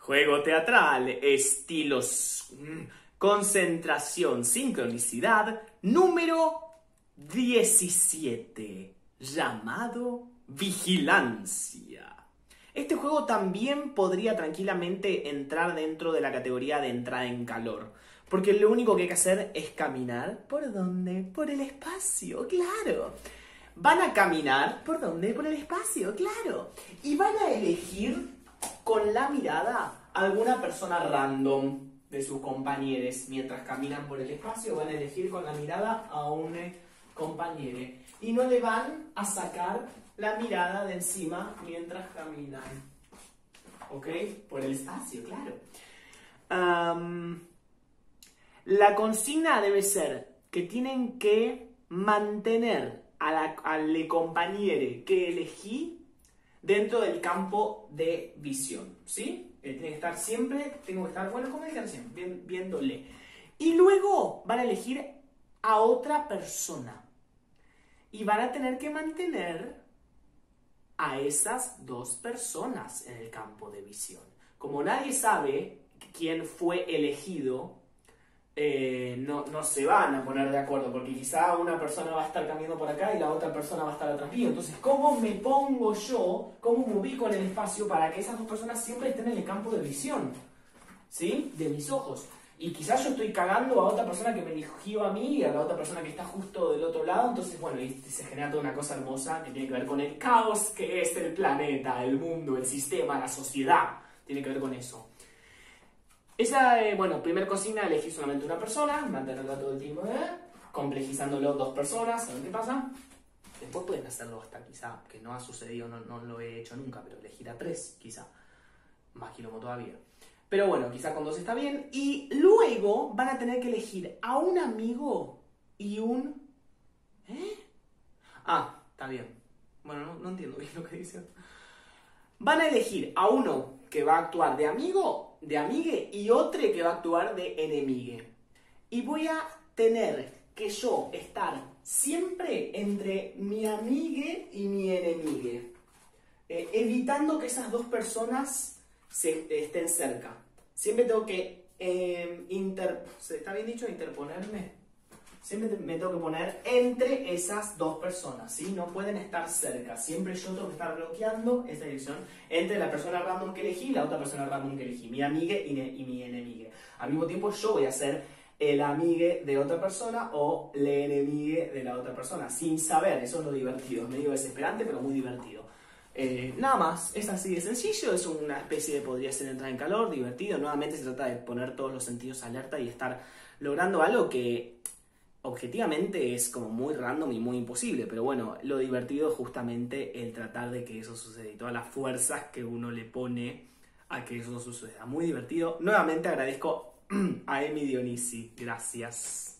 Juego teatral, estilos, concentración, sincronicidad, número 17, llamado Vigilancia. Este juego también podría tranquilamente entrar dentro de la categoría de entrada en calor, porque lo único que hay que hacer es caminar. ¿Por dónde? Por el espacio, claro. Van a caminar, ¿por dónde? Por el espacio, claro. Y van a elegir con la mirada a alguna persona random de sus compañeros. Mientras caminan por el espacio, van a elegir con la mirada a un compañero. Y no le van a sacar la mirada de encima mientras caminan. ¿Ok? Por el espacio, claro. La consigna debe ser que tienen que mantener al compañero que elegí dentro del campo de visión, ¿sí? Tiene que estar siempre, tengo que estar, bueno, como dije recién, viéndole. Y luego van a elegir a otra persona. Y van a tener que mantener a esas dos personas en el campo de visión. Como nadie sabe quién fue elegido, no se van a poner de acuerdo, porque quizá una persona va a estar caminando por acá y la otra persona va a estar atrás mío. Entonces, ¿cómo me pongo yo? ¿Cómo me ubico en el espacio para que esas dos personas siempre estén en el campo de visión? ¿Sí? De mis ojos. Y quizás yo estoy cagando a otra persona que me eligió a mí y a la otra persona que está justo del otro lado. Entonces, bueno, y se genera toda una cosa hermosa que tiene que ver con el caos que es el planeta, el mundo, el sistema, la sociedad. Tiene que ver con eso. Esa, bueno, primer consigna, elegir solamente una persona, mantenerla todo el tiempo, complejizándolo dos personas, ¿saben qué pasa? Después pueden hacerlo hasta quizá, que no ha sucedido, no lo he hecho nunca, pero elegir a tres, quizá. Más quilombo todavía. Pero bueno, quizá con dos está bien. Y luego van a tener que elegir a un amigo y un... Ah, está bien. Bueno, no entiendo bien lo que dicen. Van a elegir a uno que va a actuar de amigo, de amigue, y otro que va a actuar de enemigue. Y voy a tener que yo estar siempre entre mi amigue y mi enemigue. Evitando que esas dos personas estén cerca. Siempre tengo que ¿está bien dicho? Interponerme. Siempre me tengo que poner entre esas dos personas, ¿sí? No pueden estar cerca. Siempre yo tengo que estar bloqueando esa dirección entre la persona random que elegí y la otra persona random que elegí. Mi amigue y mi enemigue. Al mismo tiempo yo voy a ser el amigue de otra persona o el enemigue de la otra persona. Sin saber, eso es lo divertido. Es medio desesperante, pero muy divertido. Nada más, es así de sencillo, es una especie de, podría ser entrar en calor, divertido. Nuevamente se trata de poner todos los sentidos alerta y estar logrando algo que objetivamente es como muy random y muy imposible, pero bueno, lo divertido es justamente el tratar de que eso suceda y todas las fuerzas que uno le pone a que eso suceda. Muy divertido. Nuevamente agradezco a Emi Dionisi. Gracias.